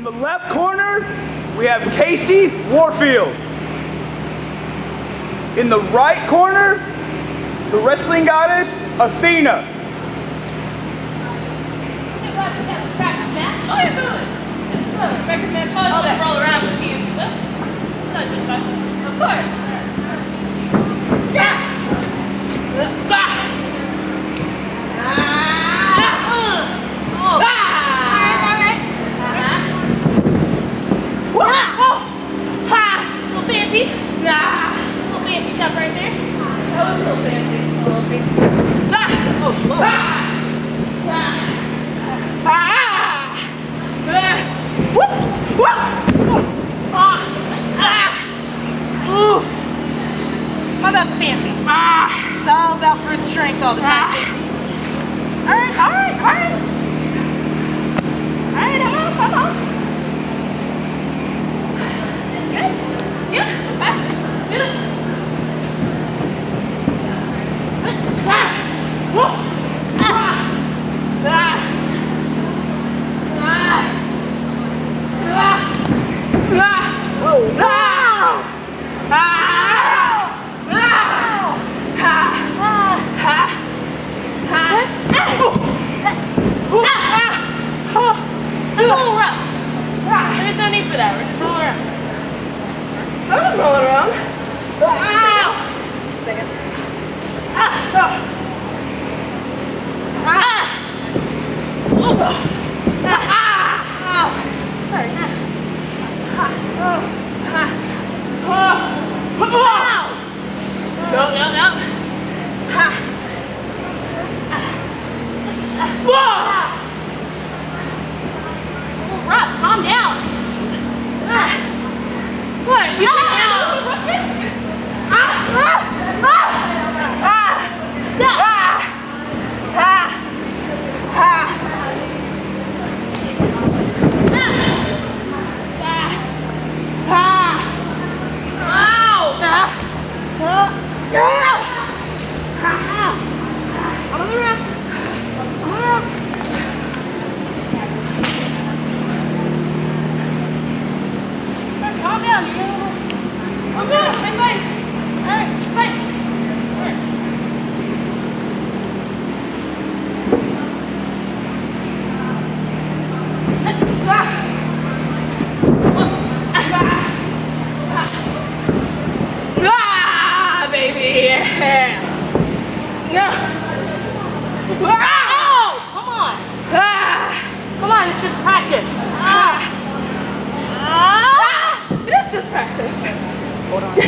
In the left corner, we have Casey Warfield. In the right corner, the wrestling goddess, Athena. So glad we had this practice match. Oh, yeah, totally. Practice match. I'll just roll around with you if you will. It's always been fun. Of course. Yeah. Fancy? Nah. A little fancy stuff right there. That was a little fancy. A little fancy. Ah! Oh, whoa. Oof. How about the fancy? It's all about brute strength all the time, Casey. Alright, alright, alright. Alright, come on. Good? Yeah, back. Do this. A little rough. There's no need for that. We're just rolling around. I was rolling around. Ow! Second. Sorry. No. Rough, calm down. Jesus. What? You can handle the roughness? Calm down, you. I'm good. I'm fine. Alright, fine. Baby. Yeah. Ow! Come on. Come on, it's just practice. It is just practice. Hold on.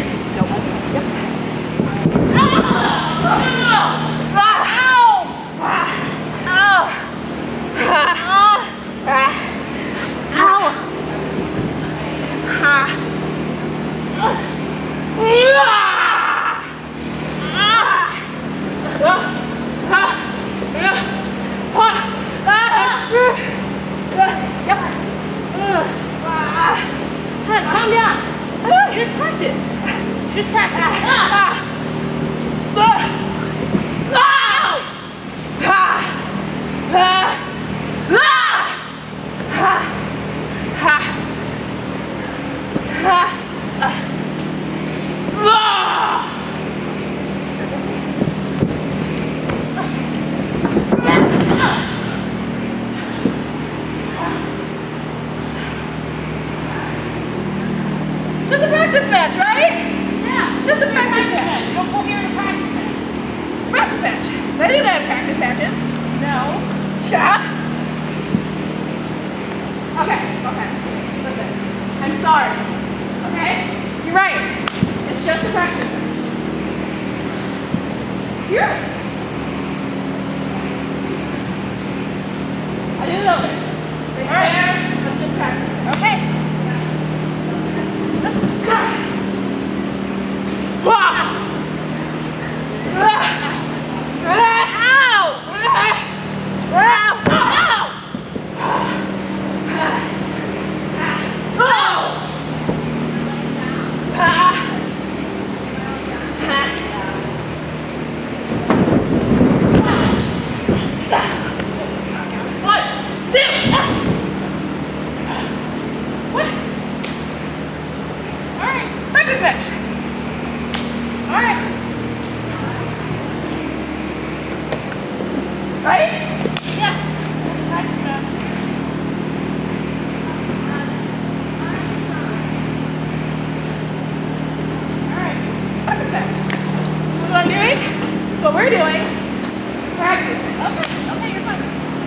Calm down. Just practice. Just practice. Just a practice match, right? Yeah. Just a practice match. Don't come here to practice it. It's a practice match. They do that in practice matches. No. Yeah? Okay. Listen. I'm sorry. Okay? You're right. It's just a practice match. Here. I do it over. They swear, I'm just practicing. Okay. match. All right. Ready? Yeah. Practice match. All right. Practice match. This is what I'm doing. What we're doing. Practice. Okay, you're fine.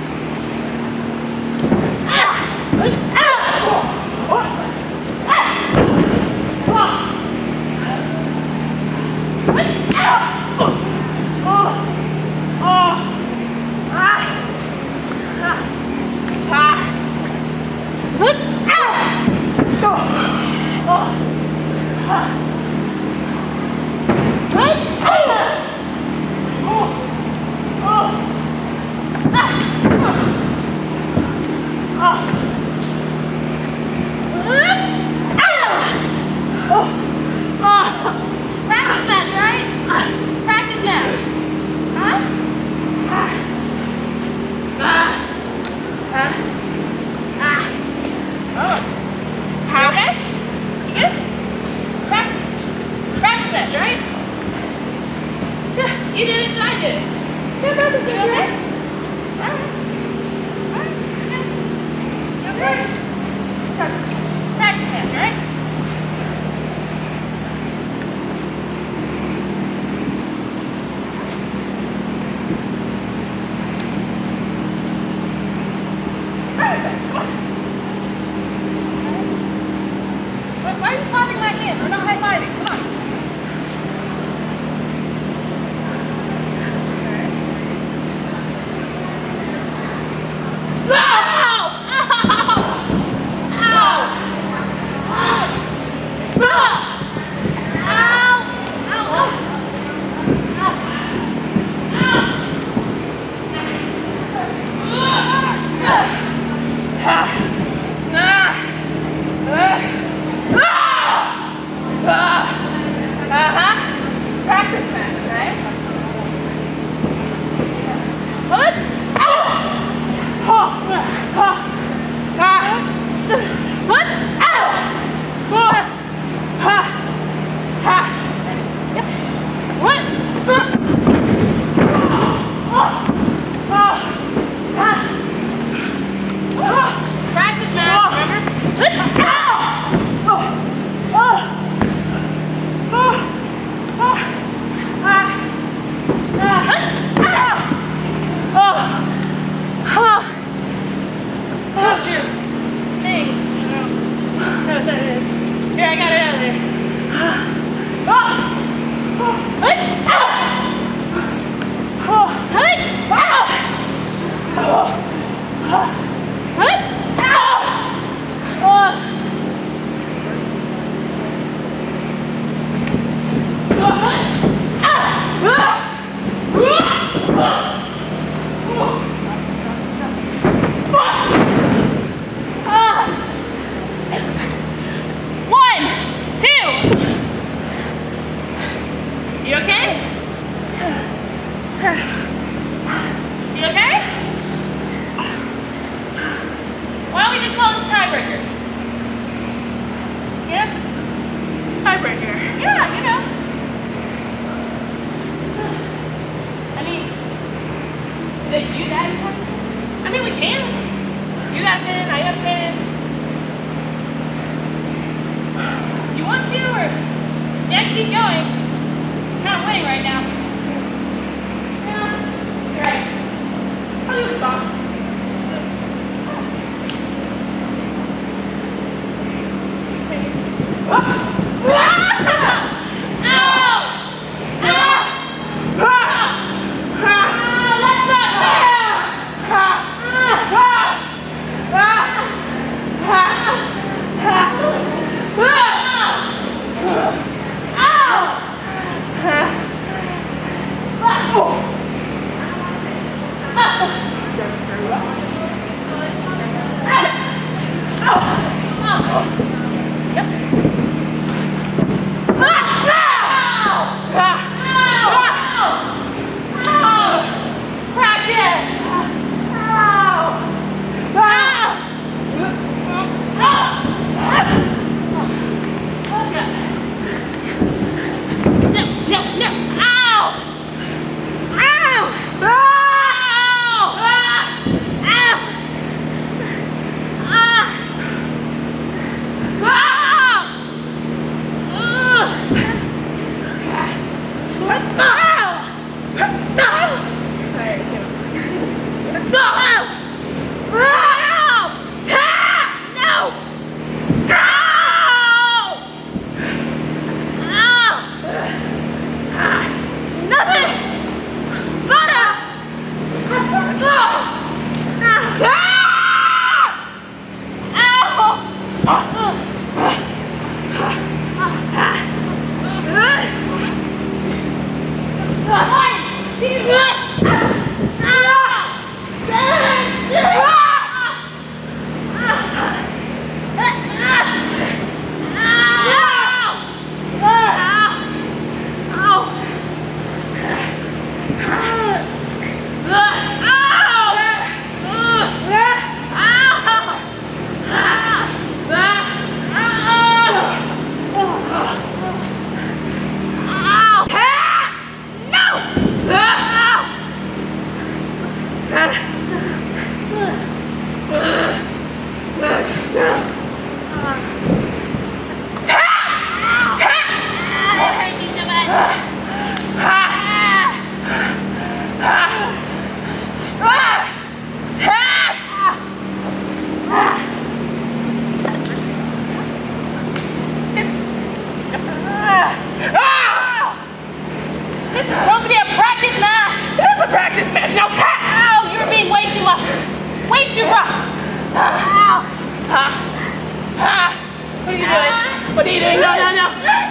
Practice match, right? Practice match. Huh? You okay? You good? Practice match, right? Yeah. You did it, so I did it. Yeah, practice You match. okay? Alright. You okay? Practice match, right? Why are you slapping my hand? We're not high-fiving. Come on. Practice match, right? Practice match, remember? How's your thing? I don't know what that is. Here, I got it out of there. One, two. You okay? You okay? Why don't we just call this a tiebreaker? Yeah? Tiebreaker. Yeah, you know. I mean, They do that in practice? I mean, we can. You got a pin, I got a pin. You want to, or? Yeah, keep going. Kind of winning right now. Yeah. You're right. I'll do the ball. This is supposed to be a practice match. It is a practice match. Now tap. Ow, you're being way too much. Way too rough. Ow. What are you doing? What are you doing? No, no, no.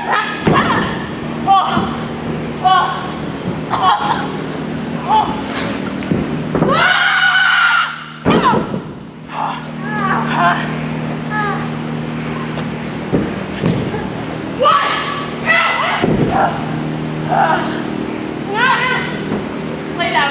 Lay down.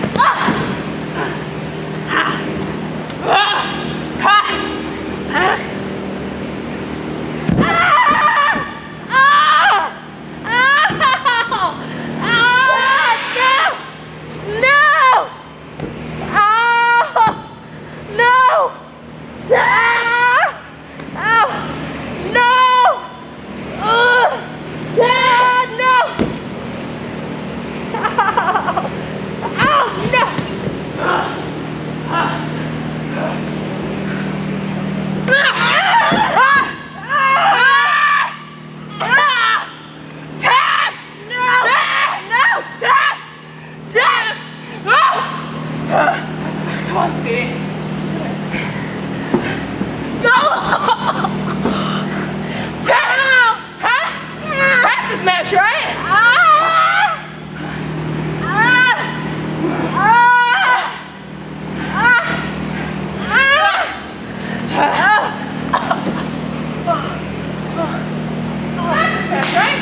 Come on, sweetie. Go! Tap! Huh? Practice match, right? Practice match, right?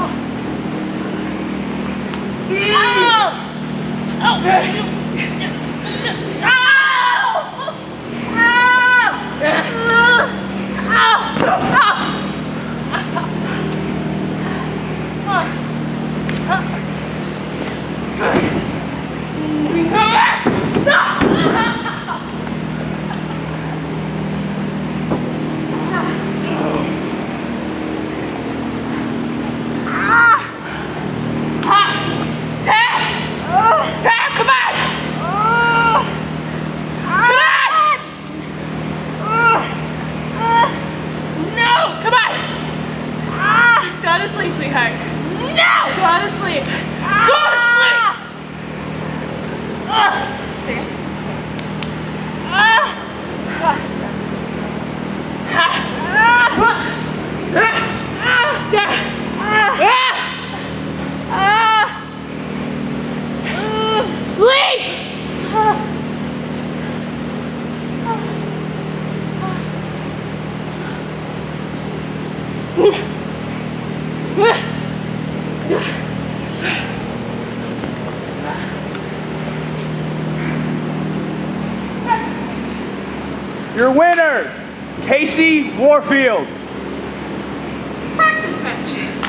Go to sleep, sweetheart. No! Go to sleep. Go to sleep! Sleep! Your winner, Casey Warfield. Practice match.